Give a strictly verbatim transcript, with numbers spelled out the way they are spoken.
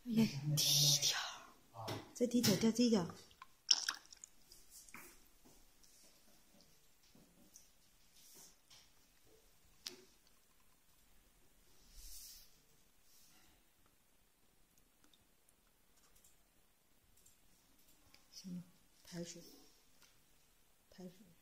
要低一点，再低点，再低点。行了，排水，排水。